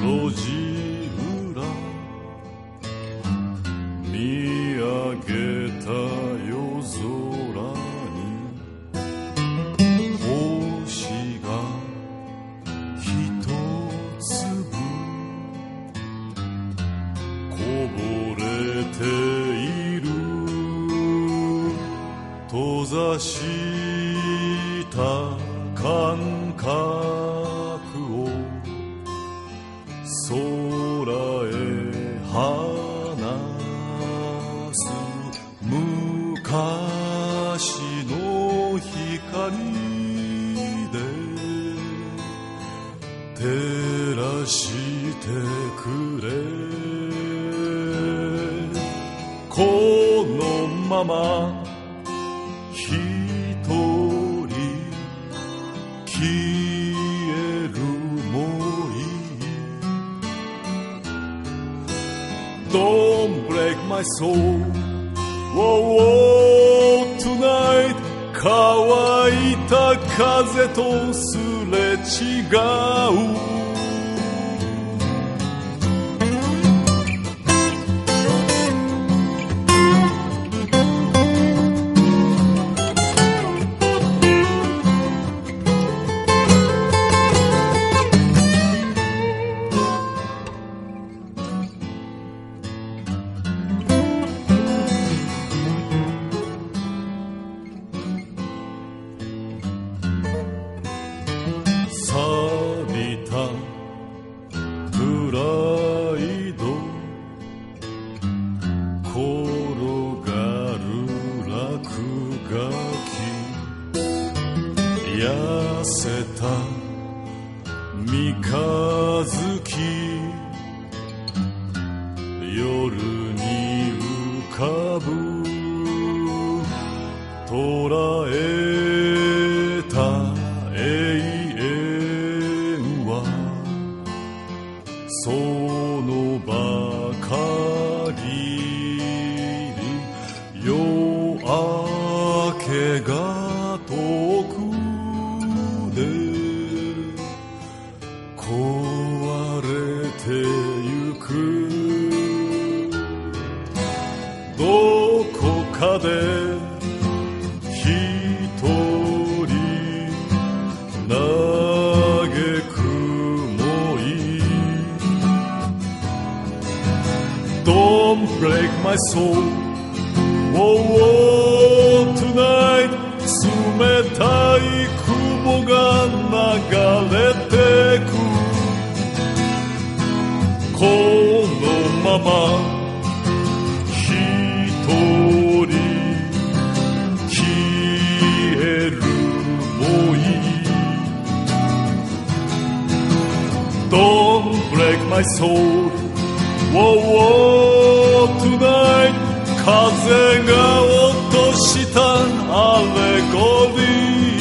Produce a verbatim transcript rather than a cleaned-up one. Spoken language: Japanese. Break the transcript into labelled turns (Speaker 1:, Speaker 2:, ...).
Speaker 1: 路地裏見上げた夜空に星が一粒こぼれている閉ざした感覚を空へ放す昔の光で照らしてくれこのまま一人消えるもいい Don't break my soul Whoa, whoa, tonight 乾いた風とすれ違う錆びたプライド転がる落書き痩せた三日月夜に浮かぶ捉えたそのばかりに夜明けが遠くで壊れてゆくどこかで一人嘆くDon't break my soul Whoa, whoa, tonight 冷たい雲が流れてくこのまま一人消えるもいい Don't break my soul Whoa, whoa, tonight 風が落としたアレゴリー